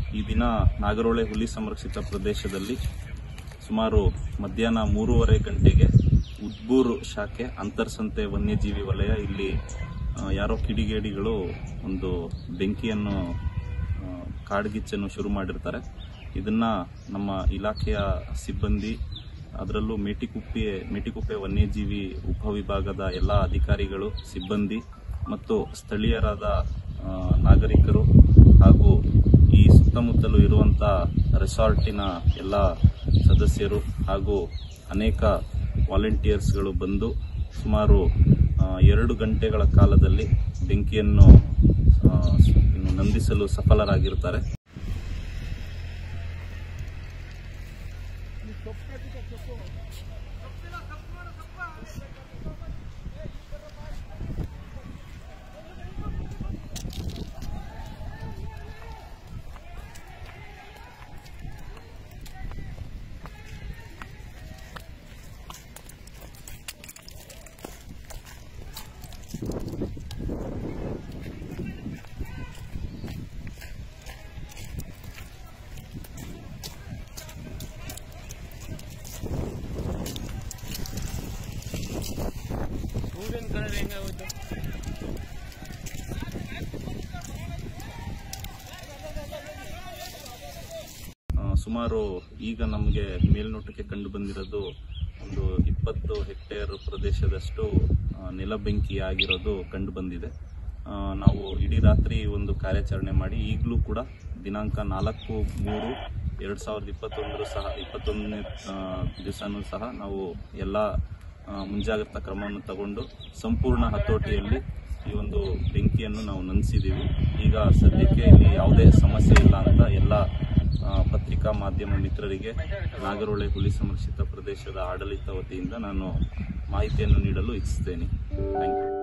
ಈ ದಿನ ನಾಗರೋಳೆ ಹುಲಿ ಸಂರಕ್ಷಿತ ಪ್ರದೇಶದಲ್ಲಿ ಸುಮಾರು ಮಧ್ಯಾಹ್ನ 3:30 ಗಂಟೆಗೆ ಉದ್ಬೂರು ಶಾಖೆ ಅಂತರ್ಸಂತೆ ವನ್ಯಜೀವಿ ವಲಯ ಇಲ್ಲಿ ಯಾರೋ ಕಿಡಿಗೇಡಿಗಳು ಒಂದು ಬೆಂಕಿಯನ್ನು ಕಾಡ್ಗಿಚ್ಚನ್ನು ಶುರು ಮಾಡಿರ್ತಾರೆ. ಇದನ್ನ ನಮ್ಮ ಇಲಾಖೆಯ ಸಿಬ್ಬಂದಿ, ಅದರಲ್ಲೂ ಮೇಟಿಕುಪ್ಪೆ ವನ್ಯಜೀವಿ ಉಪವಿಭಾಗದ ಎಲ್ಲ ಅಧಿಕಾರಿಗಳು, ಸಿಬ್ಬಂದಿ ಮತ್ತು ಸ್ಥಳೀಯರಾದ ನಾಗರಿಕರು ಹಾಗೂ ಈ ಸುತ್ತಮುತ್ತಲೂ ಇರುವಂತಹ ರೆಸಾರ್ಟಿನ ಎಲ್ಲ ಸದಸ್ಯರು ಹಾಗೂ ಅನೇಕ ವಾಲಂಟಿಯರ್ಸ್ಗಳು ಬಂದು ಸುಮಾರು 2 ಗಂಟೆಗಳ ಕಾಲದಲ್ಲಿ ಬೆಂಕಿಯನ್ನು ನಂದಿಸಲು ಸಫಲರಾಗಿರುತ್ತಾರೆ. ಸುಮಾರು ಈಗ ನಮಗೆ ಮೇಲ್ನೋಟಕ್ಕೆ ಕಂಡು ಬಂದಿರೋದು ಒಂದು 20 ಹೆಕ್ಟೇರ್ ಪ್ರದೇಶದಷ್ಟು ನೆಲ ಬೆಂಕಿ ಆಗಿರೋದು ಕಂಡು ಬಂದಿದೆ. ನಾವು ಇಡೀ ರಾತ್ರಿ ಒಂದು ಕಾರ್ಯಾಚರಣೆ ಮಾಡಿ ಈಗಲೂ ಕೂಡ ದಿನಾಂಕ 4/3/2021 ದಿವಸನೂ ಸಹ ನಾವು ಎಲ್ಲ ಮುಂಜಾಗ್ರತಾ ಕ್ರಮವನ್ನು ತಗೊಂಡು ಸಂಪೂರ್ಣ ಹತೋಟಿಯಲ್ಲಿ ಈ ಒಂದು ಬೆಂಕಿಯನ್ನು ನಾವು ನಂದಿಸಿದ್ದೀವಿ. ಈಗ ಸದ್ಯಕ್ಕೆ ಇಲ್ಲಿ ಯಾವುದೇ ಸಮಸ್ಯೆ ಇಲ್ಲ ಅಂತ ಎಲ್ಲ ಪತ್ರಿಕಾ ಮಾಧ್ಯಮ ಮಿತ್ರರಿಗೆ ನಾಗರೋಳೆ ಹುಲಿ ಸಂರಕ್ಷಿತ ಪ್ರದೇಶದ ಆಡಳಿತ ವತಿಯಿಂದ ನಾನು ಮಾಹಿತಿಯನ್ನು ನೀಡಲು ಇಚ್ಛಿಸುತ್ತೇನೆ. Thank you.